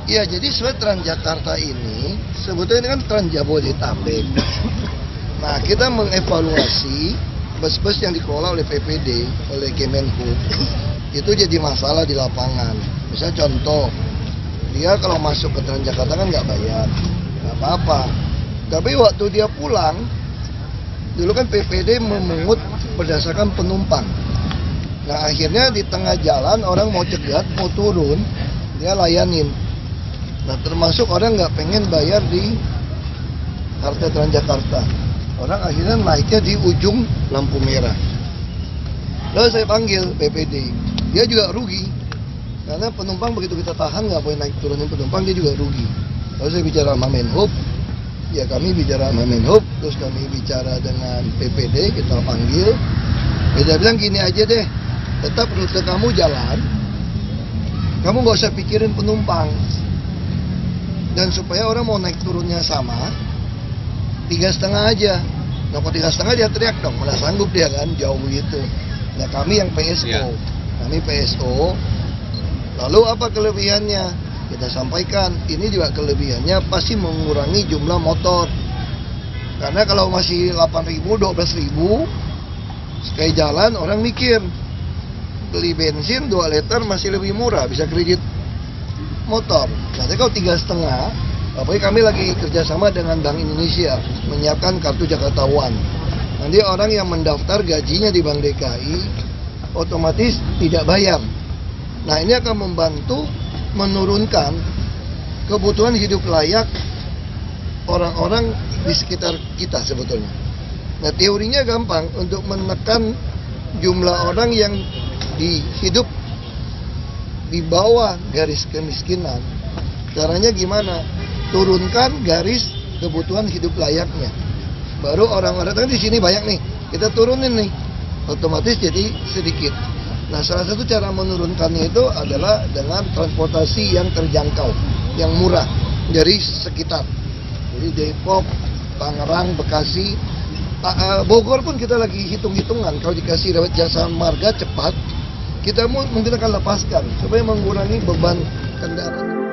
Ya, jadi sebenarnya Transjakarta ini sebetulnya ini kan Transjabodetabek. Nah, kita mengevaluasi bus-bus yang dikelola oleh PPD, oleh Kemenhub, itu jadi masalah di lapangan. Misalnya contoh, dia kalau masuk ke Transjakarta kan nggak bayar, nggak apa-apa. Tapi waktu dia pulang, dulu kan PPD memungut berdasarkan penumpang. Nah, akhirnya di tengah jalan orang mau cegat, mau turun, dia layanin. Nah, termasuk orang nggak pengen bayar di halte Transjakarta. Orang akhirnya naiknya di ujung lampu merah. Lalu saya panggil PPD, dia juga rugi. Karena penumpang begitu kita tahan nggak boleh naik turunin penumpang, dia juga rugi. Lalu saya bicara sama Menhub, ya kami bicara sama Menhub, terus kami bicara dengan PPD, kita panggil. Dia bilang gini aja deh, tetap rute kamu jalan, kamu nggak usah pikirin penumpang. Dan supaya orang mau naik turunnya sama, 3,5 aja. Nah, kalau 3,5 dia teriak dong, mana sanggup dia kan, jauh begitu. Nah, kami yang PSO, kami PSO. Lalu apa kelebihannya? Kita sampaikan, ini juga kelebihannya pasti mengurangi jumlah motor. Karena kalau masih 8.000, 12.000, sekali jalan orang mikir, beli bensin 2 liter masih lebih murah, bisa kredit motor. Nanti kalau 3,5, apalagi kami lagi kerjasama dengan Bank Indonesia menyiapkan kartu Jakarta One. Nanti orang yang mendaftar gajinya di Bank DKI otomatis tidak bayar. Nah, ini akan membantu menurunkan kebutuhan hidup layak orang-orang di sekitar kita sebetulnya. Nah, teorinya gampang untuk menekan jumlah orang yang hidup di bawah garis kemiskinan. Caranya gimana? Turunkan garis kebutuhan hidup layaknya. Baru orang-orang kan di sini banyak nih, kita turunin nih, otomatis jadi sedikit. Nah, salah satu cara menurunkannya itu adalah dengan transportasi yang terjangkau, yang murah dari sekitar. Jadi Depok, Tangerang, Bekasi, Bogor pun kita lagi hitung-hitungan. Kalau dikasih lewat jasa marga cepat, kita mungkin akan lepaskan supaya mengurangi beban kendaraan.